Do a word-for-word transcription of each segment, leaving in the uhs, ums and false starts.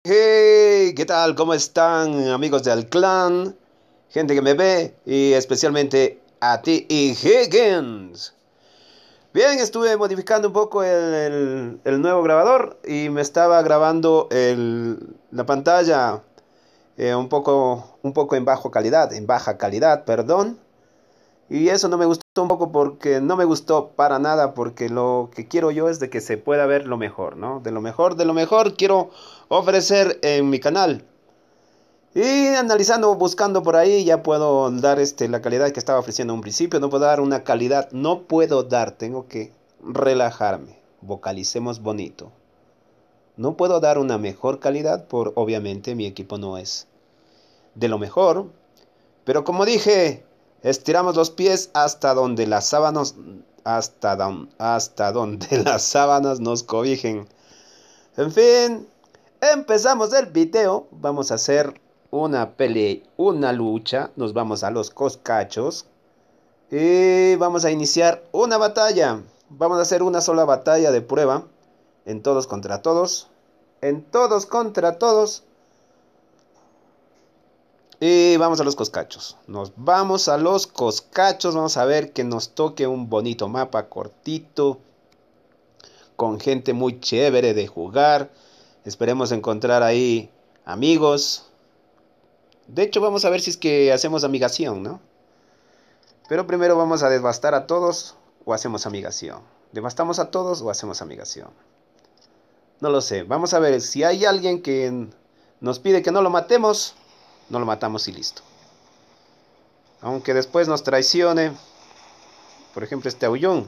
Hey, ¿qué tal? ¿Cómo están, amigos del clan? Gente que me ve y especialmente a ti y Higgins. Bien, estuve modificando un poco el, el- el nuevo grabador y me estaba grabando el- la pantalla eh, un poco, un poco en bajo calidad, en baja calidad, perdón. Y eso no me gustó un poco porque no me gustó para nada porque lo que quiero yo es de que se pueda ver lo mejor, ¿no? De lo mejor, de lo mejor quiero ofrecer en mi canal. Y analizando, buscando por ahí, ya puedo dar este, la calidad que estaba ofreciendo en un principio. No puedo dar una calidad, no puedo dar, tengo que relajarme. Vocalicemos bonito. No puedo dar una mejor calidad por, obviamente, mi equipo no es de lo mejor. Pero como dije, estiramos los pies hasta donde las sábanas, hasta, don- hasta donde las sábanas nos cobijen. En fin, empezamos el video. Vamos a hacer una pelea, una lucha. Nos vamos a los coscachos. Y vamos a iniciar una batalla. Vamos a hacer una sola batalla de prueba. En todos contra todos. En todos contra todos. Y vamos a los coscachos. Nos vamos a los coscachos. Vamos a ver que nos toque un bonito mapa cortito. Con gente muy chévere de jugar. Esperemos encontrar ahí amigos. De hecho, vamos a ver si es que hacemos amigación, ¿no? Pero primero vamos a devastar a todos o hacemos amigación. ¿Devastamos a todos o hacemos amigación? No lo sé. Vamos a ver si hay alguien que nos pide que no lo matemos. No lo matamos y listo. Aunque después nos traicione. Por ejemplo, este aullón.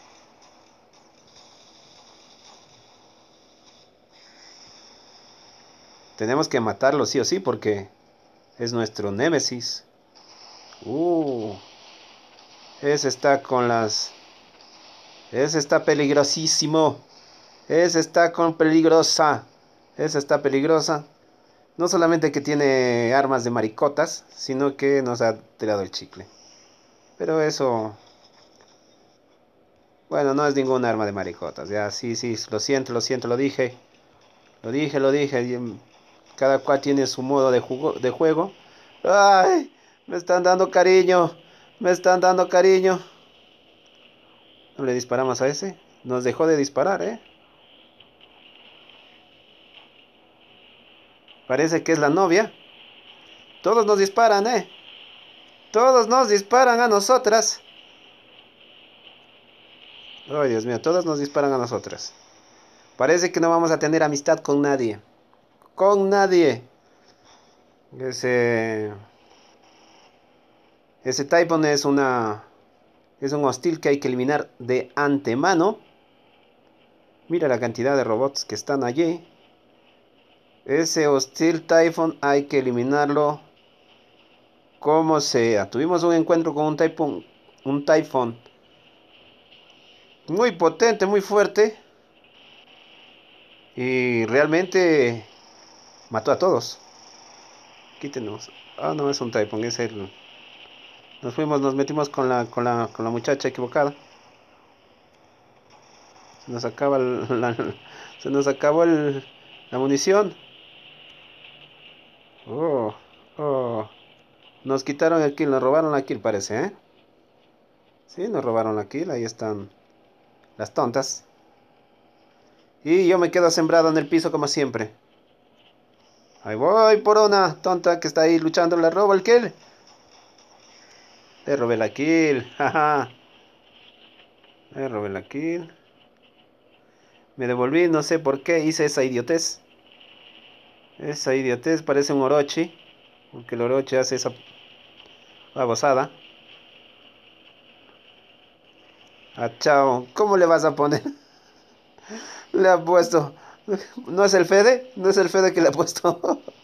Tenemos que matarlo sí o sí porque es nuestro némesis. Uh, ese está con las... Ese está peligrosísimo. Ese está con peligrosa. Esa está peligrosa. No solamente que tiene armas de maricotas, sino que nos ha tirado el chicle. Pero eso, bueno, no es ningún arma de maricotas. Ya, sí, sí, lo siento, lo siento, lo dije. Lo dije, lo dije. Cada cual tiene su modo de, jugo, de juego. ¡Ay! Me están dando cariño. Me están dando cariño. ¿No le disparamos a ese? Nos dejó de disparar, ¿eh? Parece que es la novia. Todos nos disparan, ¿eh? Todos nos disparan a nosotras. Ay, Dios mío, todos nos disparan a nosotras. Parece que no vamos a tener amistad con nadie. Con nadie. Ese... Ese Typhon es una... Es un hostil que hay que eliminar de antemano. Mira la cantidad de robots que están allí. Ese hostil Typhon hay que eliminarlo como sea. Tuvimos un encuentro con un Typhon, un Typhon muy potente, muy fuerte. Y realmente mató a todos. Quítenos. Ah, no, es un Typhon, es el... Nos fuimos, nos metimos con la, con la, con la muchacha equivocada. Se nos acaba el, la, se nos acabó el, la munición. Oh, oh. Nos quitaron el kill, nos robaron la kill, parece, ¿eh? Sí, nos robaron la kill, ahí están las tontas. Y yo me quedo sembrado en el piso como siempre. Ahí voy por una tonta que está ahí luchando, le robo el kill. Le robé la kill, jaja. Le robé la kill. Me devolví, no sé por qué hice esa idiotez. Esa idiotez parece un Orochi. Porque el Orochi hace esa babosada. Ah, chao. ¿Cómo le vas a poner? Le ha puesto. ¿No es el Fede? ¿No es el Fede que le ha puesto?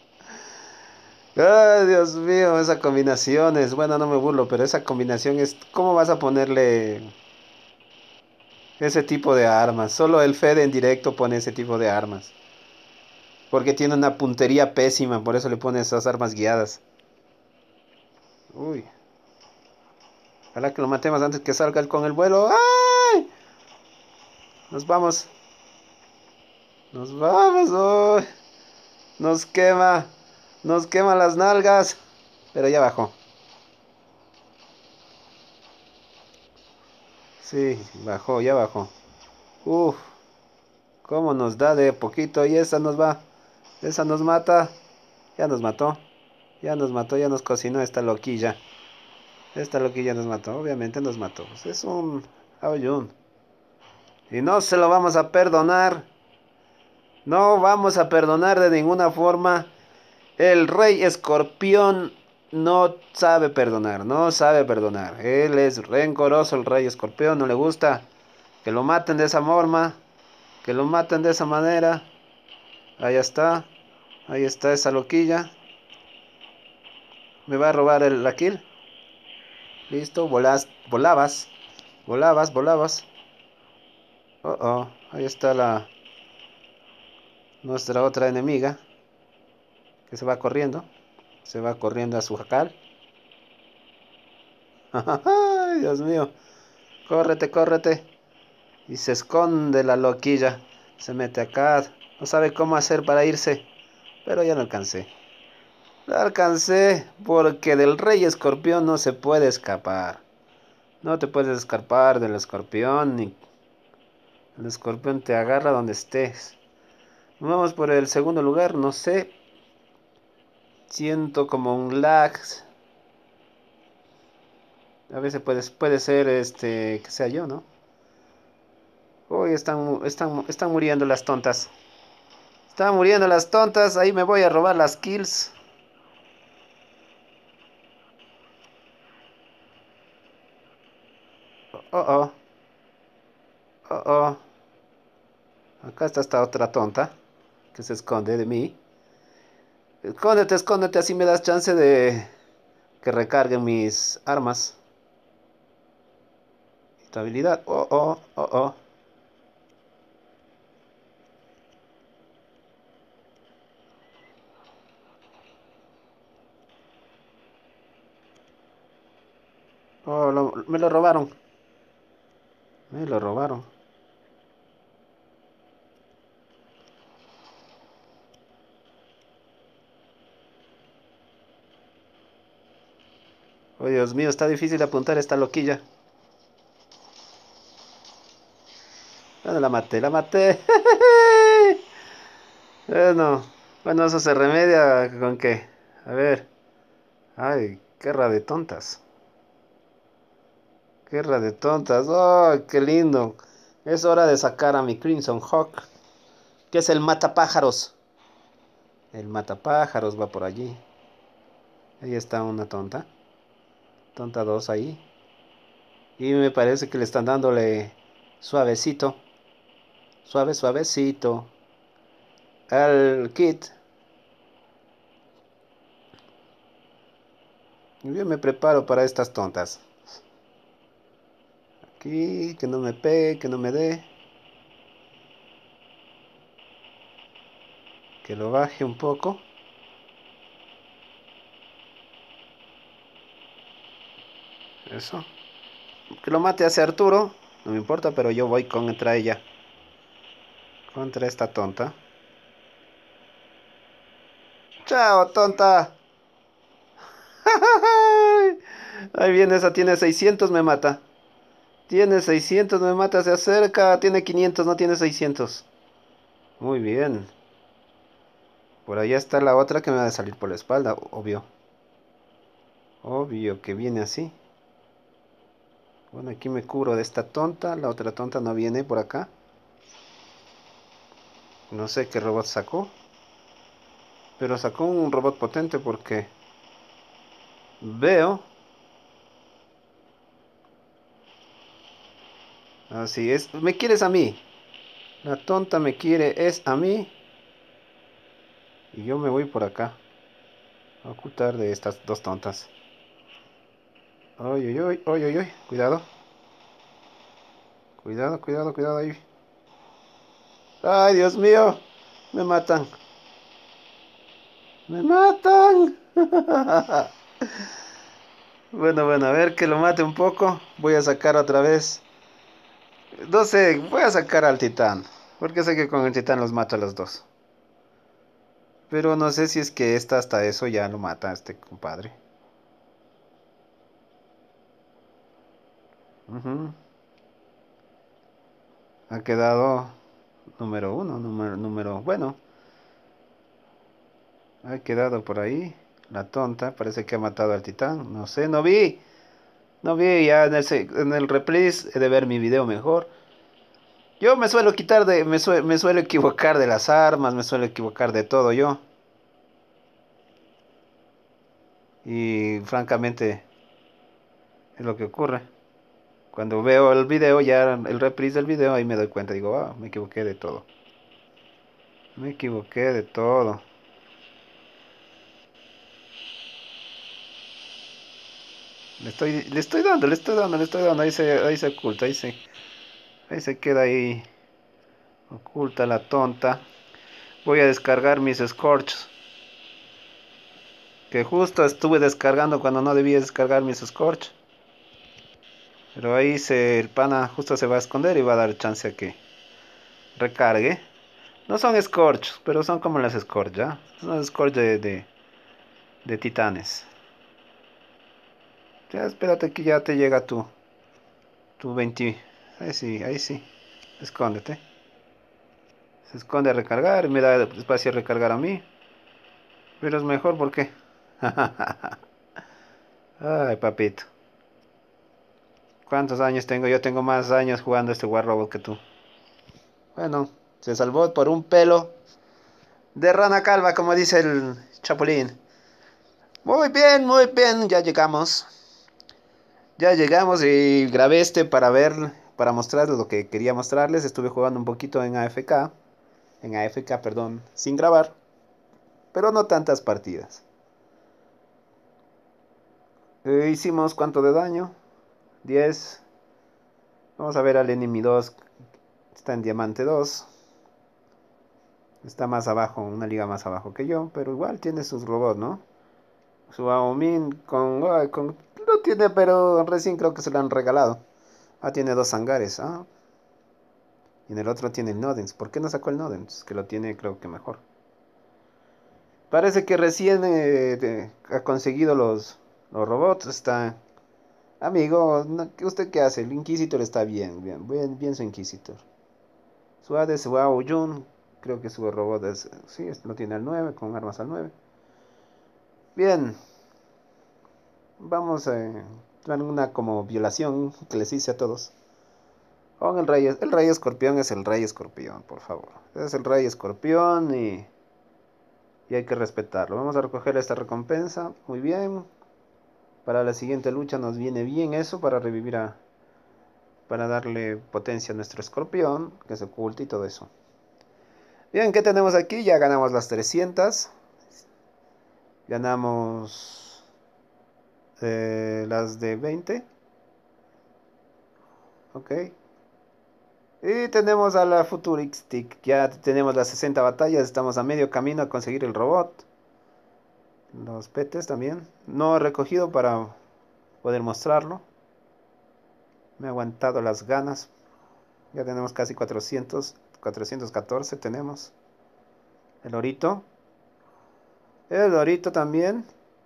Ay, Dios mío, esa combinación es. Bueno, no me burlo, pero esa combinación es. ¿Cómo vas a ponerle ese tipo de armas? Solo el Fede en directo pone ese tipo de armas. Porque tiene una puntería pésima, por eso le pone esas armas guiadas. Uy, ojalá que lo matemos antes que salga el con el vuelo. ¡Ay! Nos vamos. Nos vamos. ¡Ay! Nos quema. Nos quema las nalgas. Pero ya bajó. Sí, bajó, ya bajó. Uf, cómo nos da de poquito. Y esa nos va. Esa nos mata. Ya nos mató. Ya nos mató, ya nos cocinó esta loquilla. Esta loquilla nos mató. Obviamente nos mató. Pues es un Aoyun. Y no se lo vamos a perdonar. No vamos a perdonar de ninguna forma. El rey escorpión no sabe perdonar, no sabe perdonar. Él es rencoroso, el rey escorpión, no le gusta que lo maten de esa forma, que lo maten de esa manera. Ahí está, ahí está esa loquilla. Me va a robar el, la kill. Listo, volas, volabas, volabas, volabas. Oh, oh, ahí está la nuestra otra enemiga que se va corriendo, se va corriendo a su jacal. Ay, Dios mío, córrete, córrete. Y se esconde la loquilla. Se mete acá. No sabe cómo hacer para irse. Pero ya no alcancé. La alcancé porque del rey escorpión no se puede escapar. No te puedes escapar del escorpión. Ni... El escorpión te agarra donde estés. Vamos por el segundo lugar. No sé. Siento como un lag. A veces puede, puede ser este que sea yo, ¿no? Uy, están, están, están muriendo las tontas. Están muriendo las tontas. Ahí me voy a robar las kills. Oh, oh. Oh, oh. Acá está esta otra tonta que se esconde de mí. Escóndete, escóndete. Así me das chance de que recarguen mis armas. Tu habilidad. Oh, oh, oh, oh. Oh, lo- me lo robaron. Me lo robaron. Oh, Dios mío, está difícil apuntar esta loquilla. Bueno, la maté, la maté. Bueno, bueno, eso se remedia con qué. A ver. Ay, guerra de tontas. Guerra de tontas. Oh, qué lindo. Es hora de sacar a mi Crimson Hawk, que es el matapájaros. El matapájaros va por allí. Ahí está una tonta. Tonta dos ahí. Y me parece que le están dándole suavecito. Suave, suavecito. Al kit. Yo me preparo para estas tontas. Aquí, que no me pegue, que no me dé. Que lo baje un poco. Eso. Que lo mate hacia Arturo. No me importa, pero yo voy contra ella. Contra esta tonta. ¡Chao, tonta! Ahí viene esa, tiene seiscientos, me mata. Tiene seiscientos, me mata, se acerca. Tiene quinientos, no tiene seiscientos. Muy bien. Por allá está la otra que me va a salir por la espalda, obvio. Obvio que viene así. Bueno, aquí me cubro de esta tonta. La otra tonta no viene por acá. No sé qué robot sacó. Pero sacó un robot potente porque veo. Así es. Me quieres a mí. La tonta me quiere es a mí. Y yo me voy por acá. A ocultar de estas dos tontas. Oy, oy, oy, oy, oy, oy. Cuidado. Cuidado, cuidado, cuidado ahí. Ay, Dios mío. Me matan. Me matan. Bueno, bueno, a ver que lo mate un poco. Voy a sacar otra vez. No sé, voy a sacar al titán. Porque sé que con el titán los mato a los dos. Pero no sé si es que esta hasta eso ya lo mata este compadre. Ujú. Ha quedado número uno, número, número, bueno, ha quedado por ahí. La tonta, parece que ha matado al titán. No sé, no vi. No vi ya en el, se- en el reprise he de ver mi video mejor. Yo me suelo quitar de, me, sue- me suelo equivocar de las armas, me suelo equivocar de todo yo. Y francamente es lo que ocurre. Cuando veo el video, ya el reprise del video, ahí me doy cuenta, digo, ah, me equivoqué de todo. Me equivoqué de todo. Le estoy, le estoy dando, le estoy dando, le estoy dando. Ahí se, ahí se oculta, ahí se, ahí se queda ahí oculta la tonta. Voy a descargar mis Scorches. Que justo estuve descargando cuando no debía descargar mis Scorch. Pero ahí se, el pana justo se va a esconder y va a dar chance a que recargue. No son Scorch, pero son como las Scorch, ¿ya? Son Scorch de, de, de titanes. Ya, espérate que ya te llega tu, tu veinte. Ahí sí, ahí sí. Escóndete. Se esconde a recargar y me da espacio a recargar a mí. Pero es mejor porque... Ay, papito. ¿Cuántos años tengo? Yo tengo más años jugando este War Robot que tú. Bueno, se salvó por un pelo de rana calva, como dice el Chapulín. Muy bien, muy bien, ya llegamos. Ya llegamos y grabé este para ver, para mostrarles lo que quería mostrarles. Estuve jugando un poquito en A F K, en A F K, perdón, sin grabar, pero no tantas partidas. Eh, hicimos cuánto de daño, diez. Vamos a ver al enemy dos, está en diamante dos. Está más abajo, una liga más abajo que yo, pero igual tiene sus robots, ¿no? Su Aomin con, ay, con... No tiene, pero recién creo que se lo han regalado. Ah, tiene dos hangares, ah. Y en el otro tiene el Nodens. ¿Por qué no sacó el Nodens? Que lo tiene creo que mejor. Parece que recién eh, de- ha conseguido los, los robots. Está... Amigo, no, ¿usted qué hace? El Inquisitor está bien, bien, bien, bien su Inquisitor. Su Hades, su Aoyun, creo que su robot es... Sí, lo tiene al nueve, con armas al nueve. Bien, vamos a... dar una como violación que les hice a todos. Con el rey, el rey escorpión es el rey escorpión, por favor. Es el rey escorpión y, y hay que respetarlo. Vamos a recoger esta recompensa. Muy bien. Para la siguiente lucha nos viene bien eso para revivir a... Para darle potencia a nuestro escorpión, que se oculte y todo eso. Bien, ¿qué tenemos aquí? Ya ganamos las trescientas. Ganamos eh, las de veinte. Ok. Y tenemos a la Futuristic. Ya tenemos las sesenta batallas. Estamos a medio camino a conseguir el robot. Los petes también. No he recogido para poder mostrarlo. Me he aguantado las ganas. Ya tenemos casi cuatrocientos. cuatrocientos catorce tenemos. El orito. El orito también.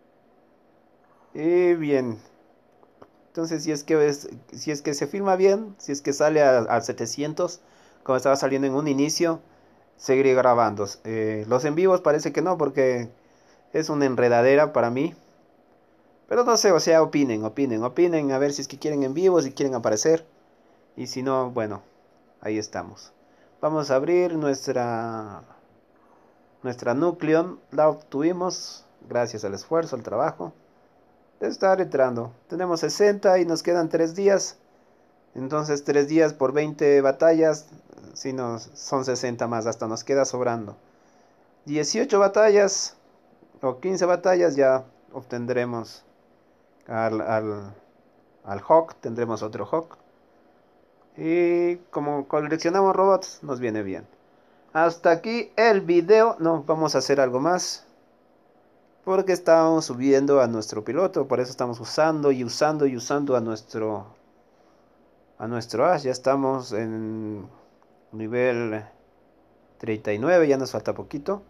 Y bien. Entonces si es que, es, si es que se filma bien. Si es que sale a, a setecientos. Como estaba saliendo en un inicio. Seguiré grabando. Eh, los en vivos parece que no. Porque es una enredadera para mí. Pero no sé, o sea, opinen, opinen, opinen, a ver si es que quieren en vivo, si quieren aparecer. Y si no, bueno, ahí estamos. Vamos a abrir nuestra, nuestra Nucleon. La obtuvimos gracias al esfuerzo, al trabajo de estar entrando. Tenemos sesenta y nos quedan tres días. Entonces tres días por veinte batallas, si nos, son sesenta más, hasta nos queda sobrando. dieciocho batallas o quince batallas ya obtendremos al, al, al Hawk, tendremos otro Hawk. Y como coleccionamos robots, nos viene bien. Hasta aquí el video. No, vamos a hacer algo más. Porque estamos subiendo a nuestro piloto. Por eso estamos usando y usando y usando a nuestro... A nuestro Ash. Ya estamos en nivel treinta y nueve. Ya nos falta poquito.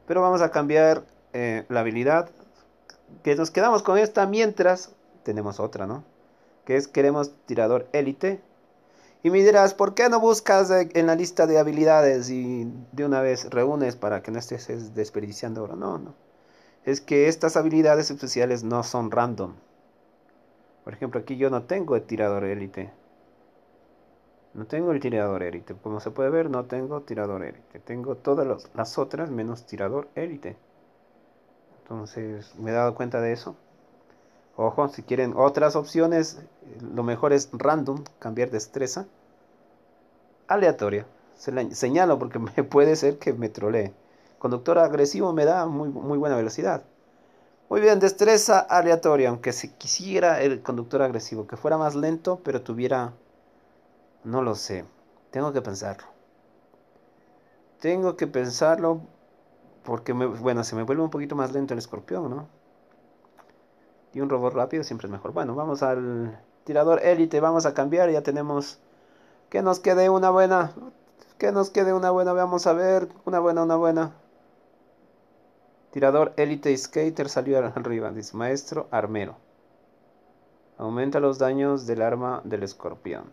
Pero vamos a cambiar eh, la habilidad. Que nos quedamos con esta mientras tenemos otra, ¿no? Que es queremos tirador élite. Y me dirás, ¿por qué no buscas eh, en la lista de habilidades y de una vez reúnes para que no estés desperdiciando oro? No, no. Es que estas habilidades especiales no son random. Por ejemplo, aquí yo no tengo el tirador élite. No tengo el tirador élite. Como se puede ver, no tengo tirador élite. Tengo todas los- las otras menos tirador élite. Entonces, me he dado cuenta de eso. Ojo, si quieren otras opciones, lo mejor es random, cambiar destreza. Aleatoria. Se la señalo porque me puede ser que me trolee. Conductor agresivo me da muy, muy buena velocidad. Muy bien, destreza aleatoria. Aunque si quisiera el conductor agresivo que fuera más lento, pero tuviera... No lo sé. Tengo que pensarlo. Tengo que pensarlo porque, me, bueno, se me vuelve un poquito más lento el escorpión, ¿no? Y un robot rápido siempre es mejor. Bueno, vamos al tirador élite. Vamos a cambiar. Ya tenemos... Que nos quede una buena. Que nos quede una buena. Vamos a ver. Una buena, una buena. Tirador élite skater salió arriba. Dice maestro armero. Aumenta los daños del arma del escorpión.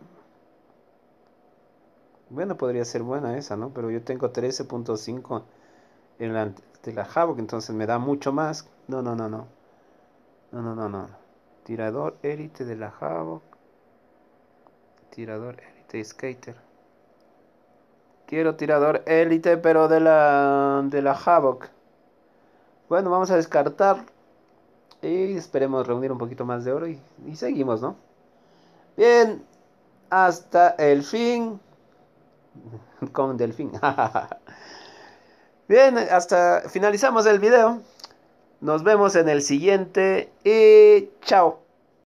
Bueno, podría ser buena esa, ¿no? Pero yo tengo trece punto cinco en la de la Havoc, entonces me da mucho más. No, no, no, no. No, no, no, no. Tirador élite de la Havoc. Tirador élite skater. Quiero tirador élite, pero de la de la Havoc. Bueno, vamos a descartar y esperemos reunir un poquito más de oro y, y seguimos, ¿no? Bien, hasta el fin. Con delfín. Bien, hasta finalizamos el video. Nos vemos en el siguiente y chao.